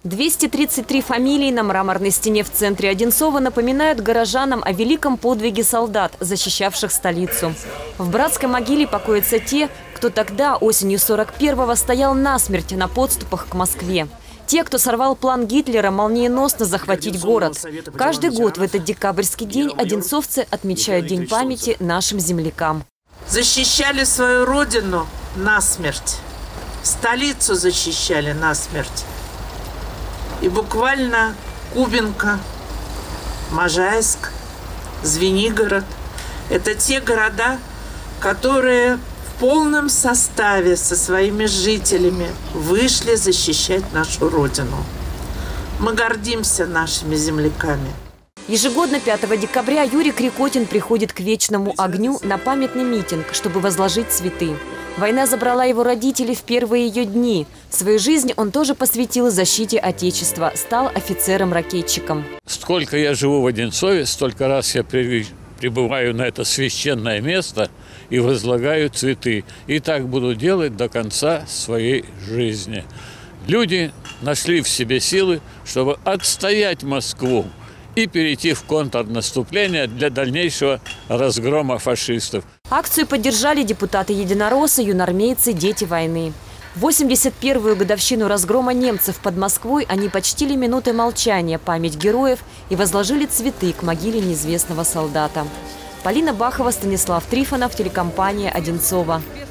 233 фамилии на мраморной стене в центре Одинцова напоминают горожанам о великом подвиге солдат, защищавших столицу. В братской могиле покоятся те, кто тогда, осенью 41-го, стоял насмерть на подступах к Москве. Те, кто сорвал план Гитлера молниеносно захватить город. Каждый год в этот декабрьский день одинцовцы отмечают День памяти нашим землякам. Защищали свою родину насмерть. Столицу защищали насмерть. И буквально Кубинка, Можайск, Звенигород – это те города, которые в полном составе со своими жителями вышли защищать нашу родину. Мы гордимся нашими земляками. Ежегодно 5 декабря Юрий Крикотин приходит к Вечному огню на памятный митинг, чтобы возложить цветы. Война забрала его родителей в первые ее дни. Свою жизнь он тоже посвятил защите Отечества, стал офицером-ракетчиком. Сколько я живу в Одинцове, столько раз я прибываю на это священное место и возлагаю цветы. И так буду делать до конца своей жизни. Люди нашли в себе силы, чтобы отстоять Москву и перейти в контрнаступление для дальнейшего разгрома фашистов. Акцию поддержали депутаты-единороссы, юнормейцы, дети войны. В 81-ю годовщину разгрома немцев под Москвой они почтили минутой молчания память героев и возложили цветы к могиле неизвестного солдата. Полина Бахова, Станислав Трифонов, телекомпания «Одинцова».